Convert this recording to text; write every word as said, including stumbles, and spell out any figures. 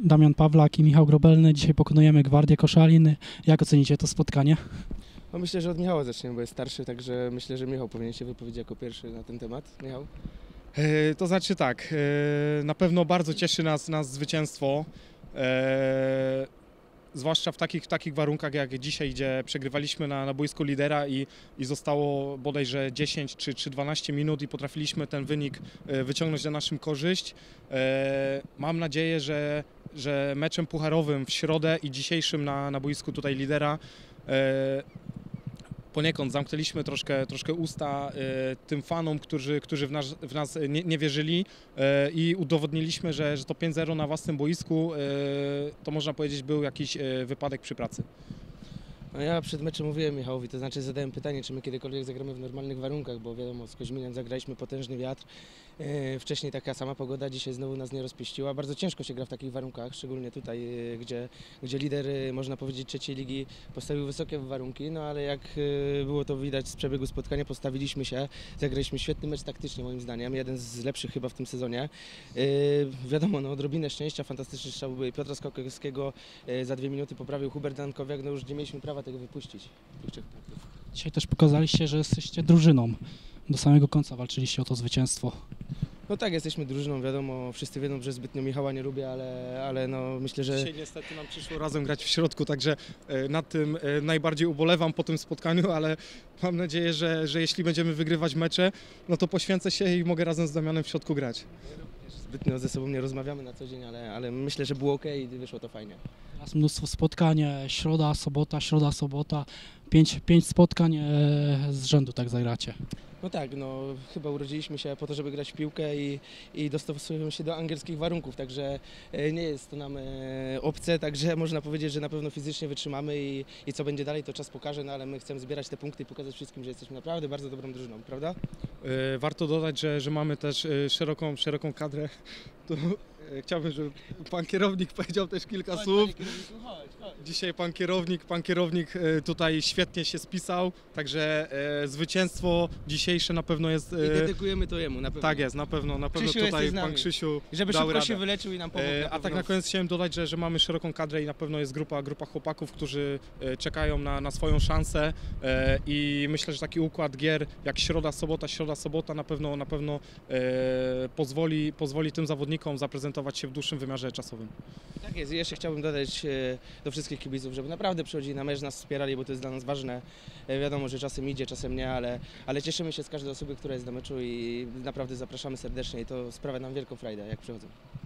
Damian Pawlak i Michał Grobelny. Dzisiaj pokonujemy Gwardię Koszalin. Jak ocenicie to spotkanie? No myślę, że od Michała zaczniemy, bo jest starszy, także myślę, że Michał powinien się wypowiedzieć jako pierwszy na ten temat. Michał? E, to znaczy tak, e, na pewno bardzo cieszy nas, nas zwycięstwo, e, zwłaszcza w takich, w takich warunkach jak dzisiaj, gdzie przegrywaliśmy na, na boisku lidera i, i zostało bodajże dziesięć czy, czy dwanaście minut i potrafiliśmy ten wynik e, wyciągnąć na naszą korzyść. E, mam nadzieję, że, że meczem pucharowym w środę i dzisiejszym na, na boisku tutaj lidera e, poniekąd zamknęliśmy troszkę, troszkę usta e, tym fanom, którzy, którzy w nas, w nas nie, nie wierzyli e, i udowodniliśmy, że, że to pięć zero na własnym boisku e, to można powiedzieć był jakiś e, wypadek przy pracy. No ja przed meczem mówiłem Michałowi, to znaczy zadałem pytanie, czy my kiedykolwiek zagramy w normalnych warunkach, bo wiadomo, z Koźminem zagraliśmy potężny wiatr, e, wcześniej taka sama pogoda, dzisiaj znowu nas nie rozpieściła. Bardzo ciężko się gra w takich warunkach, szczególnie tutaj, e, gdzie, gdzie lider, e, można powiedzieć, trzeciej ligi postawił wysokie warunki, no ale jak e, było to widać z przebiegu spotkania, postawiliśmy się, zagraliśmy świetny mecz taktycznie moim zdaniem, jeden z lepszych chyba w tym sezonie. E, wiadomo, no odrobinę szczęścia, fantastyczny strzał Piotra Skokowskiego, e, za dwie minuty poprawił Hubert Dankowiak, no już nie mieliśmy prawa tego wypuścić, tych trzech punktów. Dzisiaj też pokazaliście, że jesteście drużyną. Do samego końca walczyliście o to zwycięstwo. No tak, jesteśmy drużyną, wiadomo, wszyscy wiedzą, że zbytnio Michała nie lubię, ale, ale no myślę, że... Dzisiaj niestety nam przyszło razem grać w środku, także e, nad tym e, najbardziej ubolewam po tym spotkaniu, ale mam nadzieję, że, że jeśli będziemy wygrywać mecze, no to poświęcę się i mogę razem z Damianem w środku grać. Zbytnio ze sobą nie rozmawiamy na co dzień, ale, ale myślę, że było ok i wyszło to fajnie. Teraz mnóstwo spotkań, e, środa, sobota, środa, sobota. Pięć, pięć spotkań e, z rzędu tak zagracie. No tak, no chyba urodziliśmy się po to, żeby grać w piłkę i, i dostosujemy się do angielskich warunków, także e, nie jest to nam e, obce, także można powiedzieć, że na pewno fizycznie wytrzymamy i, i co będzie dalej, to czas pokaże, no ale my chcemy zbierać te punkty i pokazać wszystkim, że jesteśmy naprawdę bardzo dobrą drużyną, prawda? E, warto dodać, że, że mamy też e, szeroką, szeroką kadrę. To, e, chciałbym, żeby pan kierownik powiedział też kilka słów. Dzisiaj pan kierownik, pan kierownik e, tutaj świetnie się spisał, także e, zwycięstwo dzisiejsze na pewno jest... I dedykujemy to jemu, na pewno. Tak jest, na pewno, na pewno Krzysiu, tutaj jesteś z pan nami. Krzysiu Żeby dał szybko radę. się wyleczył i nam pomógł. E, na a tak pewno. na koniec chciałem dodać, że, że mamy szeroką kadrę i na pewno jest grupa, grupa chłopaków, którzy e, czekają na, na swoją szansę e, i myślę, że taki układ gier jak środa, sobota, środa, sobota na pewno, na pewno e, pozwoli, pozwoli tym zawodnikom zaprezentować się w dłuższym wymiarze czasowym. Tak jest, i jeszcze chciałbym dodać e, do wszystkich kibiców, żeby naprawdę przychodzili na mecz, nas wspierali, bo to jest dla nas ważne. E, wiadomo, że czasem idzie, czasem nie, ale, ale cieszymy się z każdej osoby, która jest na meczu i naprawdę zapraszamy serdecznie i to sprawia nam wielką frajdę, jak przychodzą.